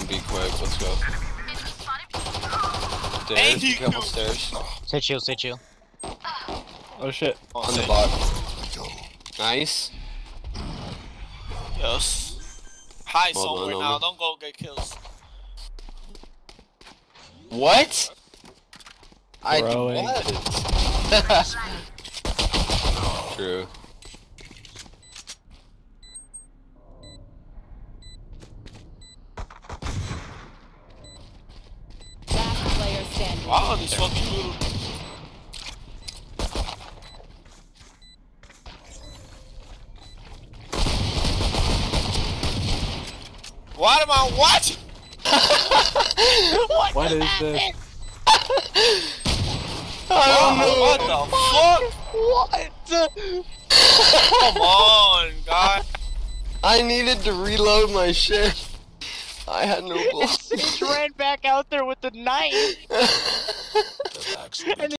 be quick. Let's go. Stairs. Be careful stairs. Sit chill, sit chill. Oh shit. On the bot. Nice. Yes. Hide Well somewhere done, now. Omen. Don't go get kills. What? I Throwing. what? True. Last player standing. Wow, these fucking little. What am I watching? What is this? I don't know. What the fuck? What? Come on, guy. I needed to reload my shit. I had no bullets. Sage ran back out there with the knife.